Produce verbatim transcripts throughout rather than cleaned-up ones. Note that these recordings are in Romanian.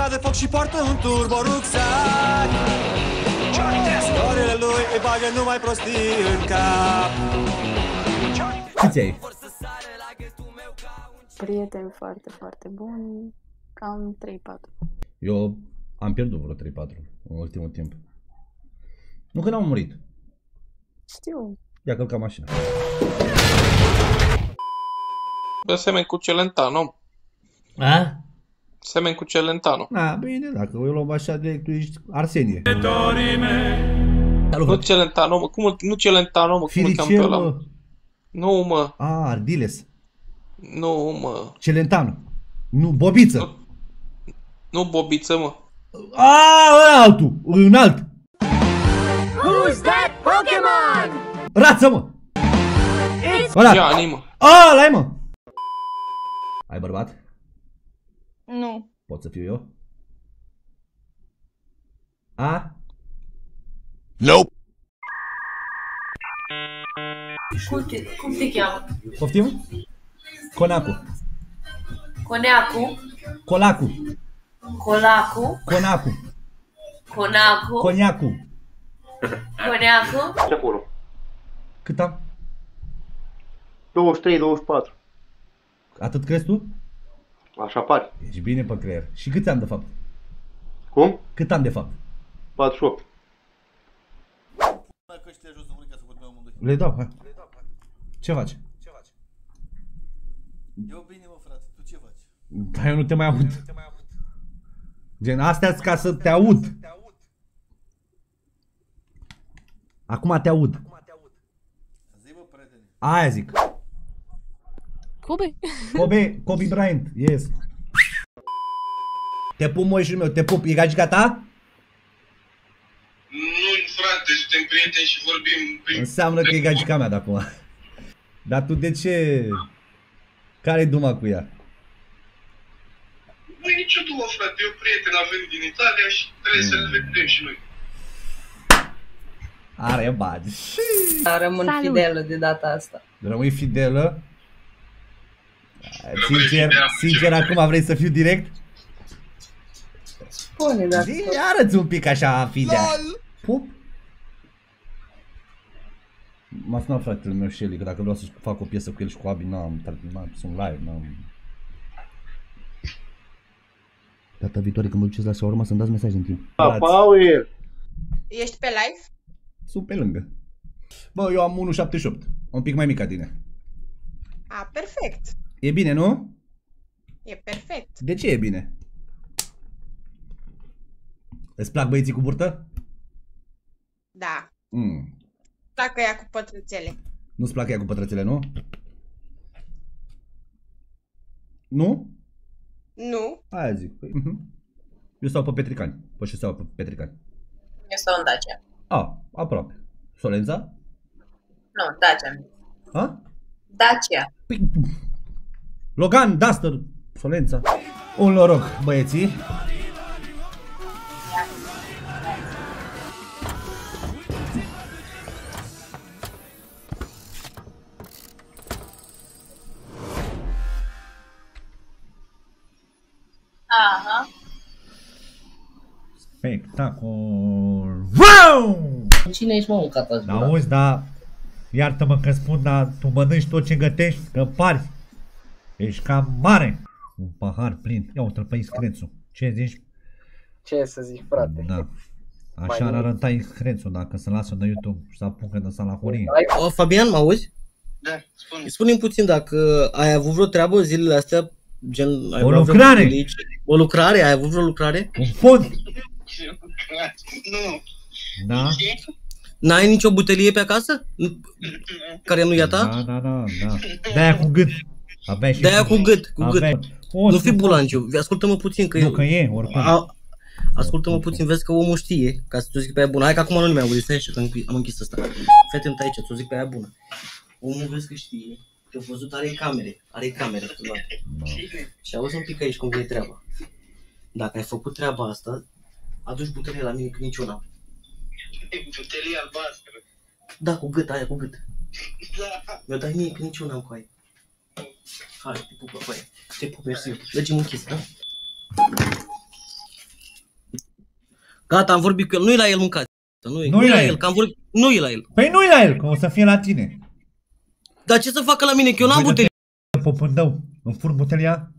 de foc și poartă un turbo rucsac. Orele lui îi bagă numai prostii în cap. Câți ai? Prieteni foarte, foarte buni, cam trei patru. Eu am pierdut vreo trei patru în ultimul timp. Nu că n-am murit. Știu. I-a călcat mașina. Bă, semeni cu Celentano. A? Semeni cu Celentano. A, bine, dacă eu luăm așa direct, tu ești Arsenie. Nu Celentano, mă, cum, nu Celentano, mă, cum îl cheamă pe ăla? Mă. Nu, mă. A, Ardiles. Nu, mă. Celentano. Nu, Bobiță. Nu, nu Bobiță, mă. A, ăla altul, înalt. Who's that Pokémon? Rață, mă. Ăla. Gianni, mă. A, ăla-i, mă. Ai bărbat? Nu. Pot să fiu eu? A? Nope. Cum te, cum te cheamă? Poftim? Conacu. Coneacu? Colacu. Colacu? Conacu. Conacu? Coniacu. Coneacu? Ce acolo? Cât am? douăzeci și trei douăzeci și patru. Atât crezi tu? Așa pare. Ești bine pe creier. Și cât am de fapt? Cum? Cât am de fapt? patruzeci și opt. Le dau, hai. Ce faci? Eu bine, mă, frate, tu ce faci? Dar eu nu te mai aud. Gen, astea-s ca să te aud. Acum te aud. Zi, mă, prietene. Aia zic. Kobe? Kobe, Kobe Bryant, yes. Te pup, moișul meu, te pup. E gagica ta? Nu, frate, suntem prieteni și vorbim prin... Înseamnă că e gagica mea de acum. Dar tu de ce? Care-i duma cu ea? Nu e nicio dumă, frate, eu prieten, a venit din Italia și trebuie mm. să-l vedem și noi. Are bani. Rămân Salut. fidelă de data asta. Rămâi fidelă? Sincer, sincer, acum vrei să fiu direct? Spune, dacă... Zi, arăți un pic așa fidea. Pup? M-a sunat fratele meu Shelly, că dacă vreau să fac o piesă cu el și cu Abi, n-am, sunt live, n-am... Data viitoare când mă duceți la shawarma să-mi dați mesaj în timp. Paul! Ești pe live? Sunt pe lângă. Bă, eu am unu virgulă șaptezeci și opt, un pic mai mic ca tine. A, perfect. E bine, nu? E perfect. De ce e bine? Îți plac băieții cu burtă? Da. Mm. Dacă ea cu pătrățele. Nu-ți plac ea cu pătrățele, nu? Nu? Nu. Aia zic. Păi, uh-huh. Eu stau pe Petricani. Poți și stau pe Petricani. Eu stau în Dacia. A, aproape. Solența? Nu, Dacia. A? Dacia. Păi, Logan, Duster, Solența. Un noroc, băieții. Aha. Spectacol. Wow! Cine ești, mă, un catazbura? Auzi, da, iartă-mă că spun, dar tu mănânci tot ce gătești, că pari. Ești cam mare. Un pahar plin. Ia uite-l pe Iscrețu. Ce zici? Ce să zic, frate? Da. Așa ar arăta Iscrețu dacă se lasă de YouTube și să apucă de sala horie. O, Fabian, mă auzi? Da, spune. Spune-mi puțin dacă ai avut vreo treabă zilele astea, gen... Ai o lucrare! O lucrare? Ai avut vreo lucrare? Un fond! Nu. Da? N-ai nicio butelie pe acasă? Care nu e a ta? Da, da, da, da. De-aia cu gât. De-aia cu gât, cu gât. Nu fi bulanciu, ascultă-mă puțin că... Nu, că e, oricum. Ascultă-mă puțin, vezi că omul știe, ca să ți-o zic pe aia bună. Hai că acum nu mi-am auzit, stai așa, că am închis ăsta. Fete-mi aici, ți-o zic pe aia bună. Omul vezi că știe, te-a văzut, are camere, are camere. No. Și auzi un pic aici cum vine treaba. Dacă ai făcut treaba asta, aduci butelie la mine, că niciuna. Butelie albastră. Da, cu gât, aia cu gât. Da. Mi-o dai mie, că niciuna am cu aia. Hai, te pupă cu aia. Te pup, mersi. Legem închis, da? Gata, am vorbit cu el. Nu-i la el mâncați. Nu-i Nu-i la el. Că am vorbit... Nu-i la el. Păi nu-i la el, că o să fie la tine. Dar ce să facă la mine? Că eu n-am butelie. Popândău, îmi fur butelia?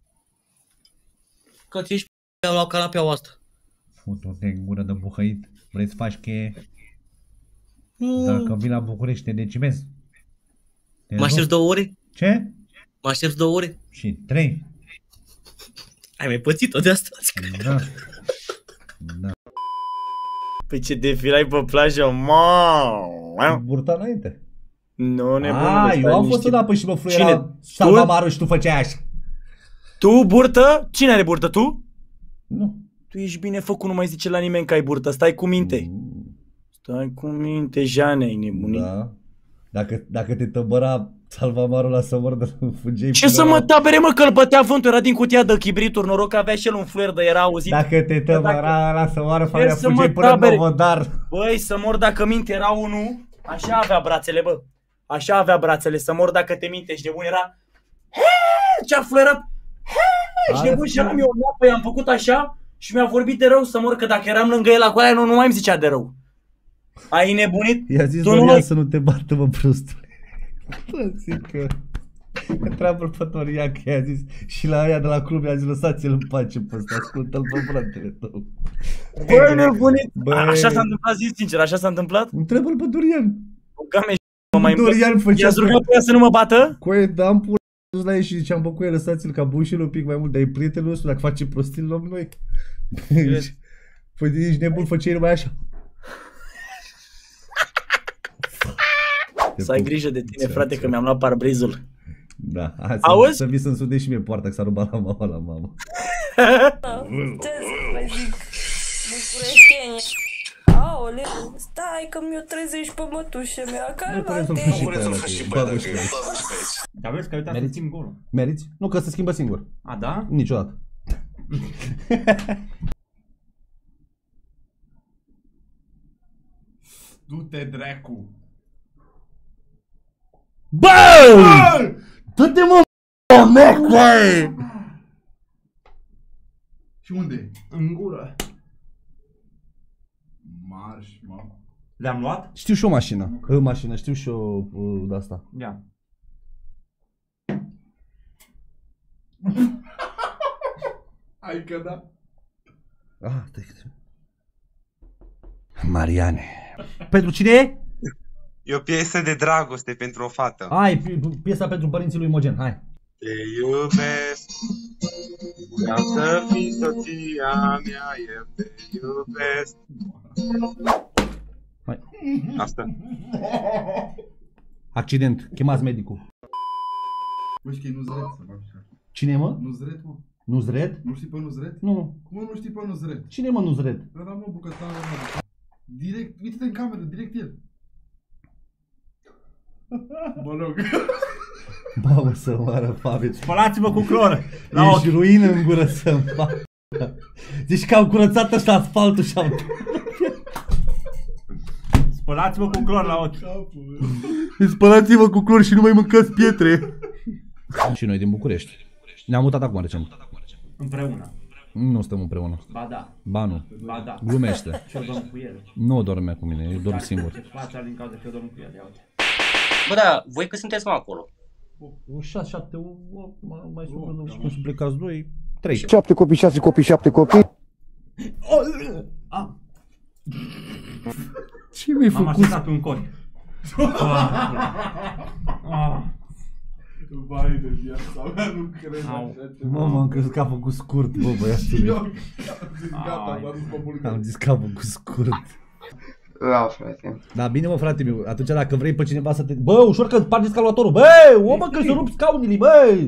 Că ți ești p***a, am luat canapeaua asta. Fut-o-te în gură de buhăit. Vrei să faci cheie? Nu. Dacă vii la București te decimezi. Mă aștepți două ore? Ce? Mă aștepți două ore? Și trei. Ai mai pățit-o de asta? Da. Da. Păi ce defilai pe plajă, mă! Burta înainte. Nu, nebunule. A, eu am fost odată și mă fluiera salvamarul și tu făceai așa. Tu, burtă? Cine are burtă, tu? Nu. Tu ești bine făcut, nu mai zice la nimeni că ai burtă, stai cu minte. Mm. Stai cu minte, Jane, ai nebunit. Da. Dacă, dacă te tăbăra salvamarul la să mor de fugeai. Ce să mă tabere, mă, că îl bătea vântul, era din cutia de chibrituri, noroc că avea și el un fluier de era auzit. Dacă te tăbăra la să moară, familia să fugeai până în Novodar. Băi, să mor dacă minte, era unul, așa avea brațele, bă. Așa avea brațele, să mor dacă te minte, și de bun era. He, ce-a fluierat. He, și de bun și eram eu, păi am făcut așa și mi-a vorbit de rău să mor, că dacă eram lângă el acolo, nu, nu mai îmi zicea de rău. Ai nebunit? I-a zis Dorian să nu te bată, mă, prostule. Bă, zic că întreabă-l pe Dorian că i-a zis și la aia de la club i-a zis lăsați-l în pace pe ăsta, ascultă-l pe fratele tău. Băi, nebunit! Așa s-a întâmplat, zi sincer, așa s-a întâmplat? Întreabă-l pe Dorian. Game mă mai Dorian făcea... I-a rugat pe ea să nu mă bată? Coe, da, am pula dus la ei și ziceam, bă, Coe, lăsați-l ca bușil un pic mai mult, dar e prietenul nostru, dacă face prostii, îl luăm noi. Păi ești nebun, făceai numai așa. Să ai grijă de tine, frate, că mi-am luat parbrizul. Da, hai să, să vii să-mi sudești și mie poarta, că s-a rubat la mama, la mama. Ce să mai zic? Bucureștenie. Aoleu, stai că mi-o trezești pe mătușă mea, calma-te. Dar vezi că uitați să schimb golul. Meriți? Nu, că se schimbă singur. A, da? Niciodată. Du-te, dracu! Bă! Dă-te, mă, mec, băi! Și unde? În gură. Marș, mă. Le-am luat? Știu și o mașină. O mașină, știu și o de asta. Ia. Hai că da. Ah, te Mariane. Pentru cine e? E o piesă de dragoste pentru o fată. Hai, piesa pentru părinții lui Mogen, hai. Te iubesc, vreau să fii soția mea, eu te iubesc. Hai. Asta. Accident, chemați medicul. Bă, știi că e Nuzret să fac așa. Cine e, mă? Nuzret, mă. Nuzret? Nu știi pe Nuzret? Nu. Cum nu știi pe Nuzret? Cine e, mă, Nuzret? Ăla, mă, bucătarul ăla. Direct, uite-te în cameră, direct el. Mă rog. Bă, să moară, Fabi. Spălați-mă cu clor. Ești ruină în gură să-mi fac. Zici că am curățat ăsta asfaltul și am... Spălați-mă cu clor la ochi. Spălați-vă cu clor și nu mai mâncați pietre. Și noi din București. Ne-am mutat acum recent. Împreună. Nu stăm împreună. Ba da. Ba nu. Ba da. Glumește. Și eu dorm cu el. Nu dorme cu mine, eu dorm singur. Ce faci din cauza că eu dorm cu el, ia uite. Bă, da, voi că sunteți, mă, acolo? șase, șapte, opt, mai sunt, și cum să plecați doi, trei. șapte copii, șase copii, șapte copii. Ce mi-ai făcut? M-am așezat pe un coi. Vai de viața mea, nu cred așa ceva. Mă, am crezut că a făcut scurt, bă, băiatule. Gata, m-a dus pe bulgar. Am zis că a făcut scurt. Da, frate. Da, bine, mă, frate meu, atunci dacă vrei pe cineva să te... Bă, ușor că spargi escalatorul, bă, o, mă, că să rup scaunile, bă!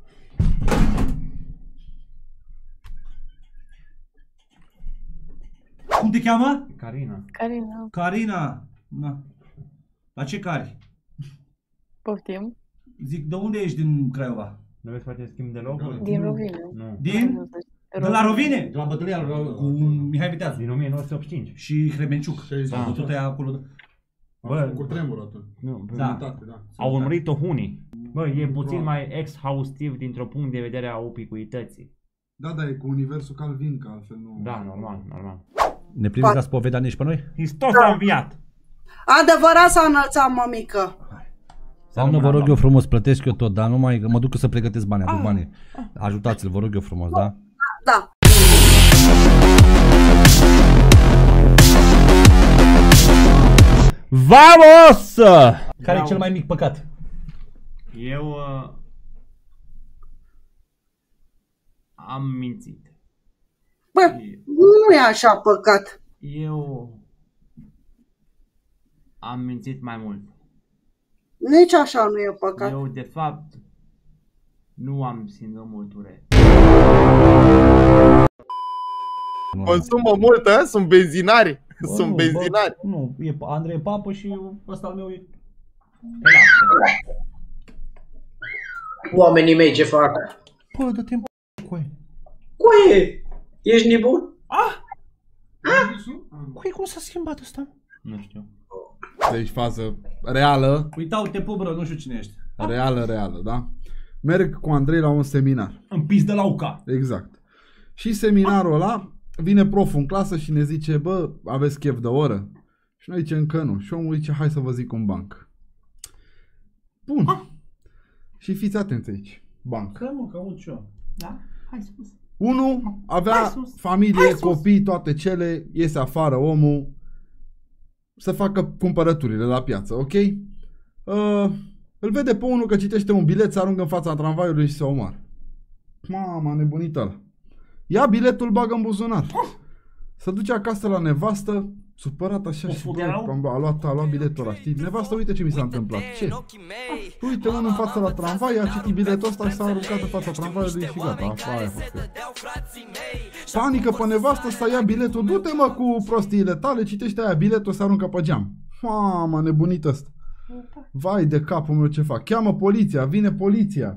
Cum te cheamă? Carina. Carina. Carina. Na. La ce cari? Poftim. Zic, de unde ești din Craiova? Nu vezi face schimb de locuri? Din Rovine. Nu. Din? De la Rovine? De la bătălia cu Mihai Viteazu. Din o mie nouă sute optzeci și cinci. Și Hrebenciuc. S-au bătut aia acolo. Bă, cu tremur atunci. Nu, da. Da. Au urmărit-o hunii. Bă, e puțin mai exhaustiv dintr-un punct de vedere a ubicuității. Da, da, e cu universul Calvin, că altfel nu... Da, normal, normal. Ne prinde ca spovedanie și pe noi? Hristos a înviat. Adevărat s-a înălțat, mămică. Doamnă, vă rog eu frumos, plătesc eu tot, dar nu mai, mă duc să pregătesc bani, aduc banii. Ajutați-l, vă rog eu frumos, da? Da. Vamos! Care e cel mai mic păcat? Eu uh, am mințit. Bă, nu e așa păcat. Eu am mințit mai mult. Nici așa nu e păcat. Eu, de fapt, nu am sindromul Tourette. Consumă mult, a? Sunt benzinari. Bă, Sunt nu, benzinari. Bă, nu, e Andrei Papă și ăsta al meu e... Oamenii mei ce fac? Bă, dă-te în coi. Coie, ești nebun? Ah! Coi, cum s-a schimbat ăsta? Nu știu. Deci fază reală. Uitau, te pup, bro, nu știu cine ești. Reală, reală, da? Merg cu Andrei la un seminar. În pis de la U C A. Exact. Și seminarul ăla, vine proful în clasă și ne zice, bă, aveți chef de oră? Și noi zicem că nu. Și omul zice, hai să vă zic un banc. Bun. Ah. Și fiți atenți aici. Banc. Că nu, că aud și eu. Da? Hai sus. Unul avea familie, copii, toate cele, iese afară omul să facă cumpărăturile la piață, ok? Uh, îl vede pe unul că citește un bilet, se aruncă în fața tramvaiului și se omoară. Mama, nebunit ăla. Ia biletul, bagă în buzunar. Se duce acasă la nevastă, supărat așa și bă, a luat, a luat biletul ăla, știi? Nevastă, uite ce mi s-a întâmplat. Ce? Uite, unul în fața la tramvai, a citit biletul ăsta și s-a aruncat în fața tramvaiului și gata, așa aia a fost. Panică pe nevastă, să ia biletul, du-te mă cu prostiile tale, citește aia biletul, se aruncă pe geam. Mama, nebunit ăsta. Vai de capul meu ce fac. Cheamă poliția, vine poliția.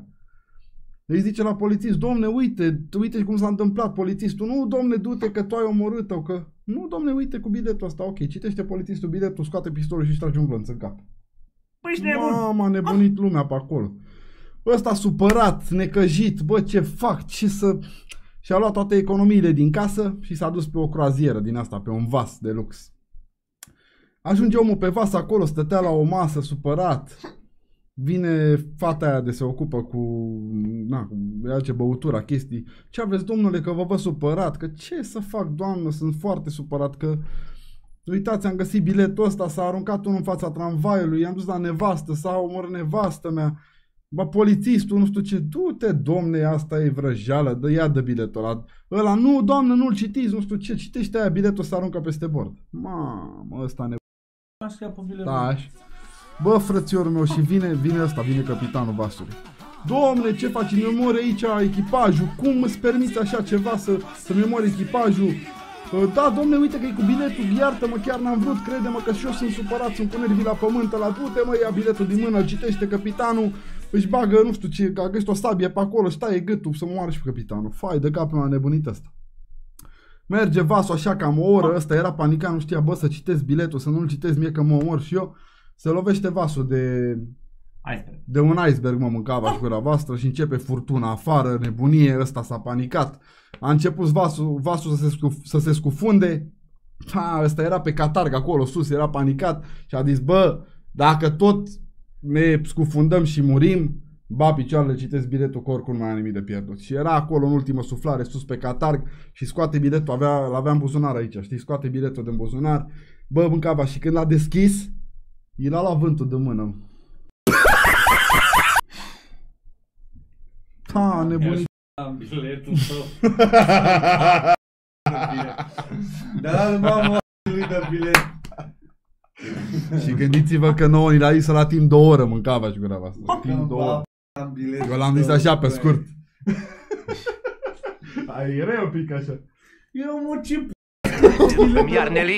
Îi zice la polițist, domne, uite, uite cum s-a întâmplat. Polițistul, nu, domne, du-te că tu ai omorât-o, că... Nu, domne, uite cu biletul ăsta, ok, citește polițistul biletul, scoate pistolul și își trage un glonț în cap. Păi ești nebun! Mama, nebunit lumea pe acolo. Ăsta supărat, necăjit, bă, ce fac, ce să... Și-a luat toate economiile din casă și s-a dus pe o croazieră din asta, pe un vas de lux. Ajunge omul pe vas acolo, stătea la o masă, supărat. Vine fata aia de se ocupă cu, na, cu ea ce băutura, chestii. Ce aveți, domnule, că vă văd supărat? Că ce să fac, doamnă, sunt foarte supărat că... Uitați, am găsit biletul ăsta, s-a aruncat unul în fața tramvaiului, i-am dus la nevastă, s-a omorât nevastă mea. Bă, polițistul, nu știu ce, du-te, domne, asta e vrăjeală, dă, ia de biletul ăla. Ăla, nu, doamnă, nu-l citiți, nu știu ce, citește aia, biletul se aruncă peste bord. Mamă, ăsta ne... Da, bă, frățiorul meu, și vine, vine ăsta, vine capitanul vasului. Domne, ce faci? Îmi omori aici echipajul, cum îți permiți așa ceva să, să-mi omori echipajul? Da, domne, uite că e cu biletul, iartă-mă, chiar n-am vrut, crede-mă că și eu sunt supărat, sunt cu nervii la pământ, ăla, du-te, mă, ia biletul din mână, îl citește capitanul, își bagă, nu știu ce, a găsit o sabie pe acolo, și taie gâtul să moară și capitanul. Fai de capul meu, nebunit ăsta. Merge vasul așa cam o oră, ăsta era panicat, nu știa, bă, să citesc biletul, să nu-l citesc mie că mă omor și eu. Se lovește vasul de... Iceberg. De un iceberg, mă, mâncava și gura voastră și începe furtuna afară, nebunie, ăsta s-a panicat. A început vasul, vasul să, se scuf, să se scufunde. Ha, ăsta era pe catarg acolo sus, era panicat și a zis, bă, dacă tot ne scufundăm și murim, ba picioarele, citesc biletul că oricum nu mai am nimic de pierdut. Și era acolo în ultimă suflare sus pe catarg și scoate biletul, avea, l-avea în buzunar aici, știi, scoate biletul din buzunar, bă, mâncava și când l-a deschis, i l-a luat vântul de mână. Ha, nebunit. Am biletul tău. Da, mamă, lui de bilet. Și gândiți-vă că nouă ni l-a zis la timp două ore mâncava și gura voastră. Timp două ore. Eu l-am zis așa pe scurt. Ai era un pic așa. Eu mă ce Iarneli.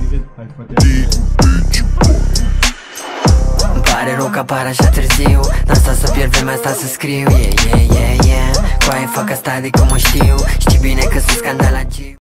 Îmi pare rău că apar așa târziu, n-am stat să pierd vremea asta să scriu. Yeah, yeah, yeah, yeah. Coaie fac asta de că mă știu. Știi bine că sunt scandalagiu.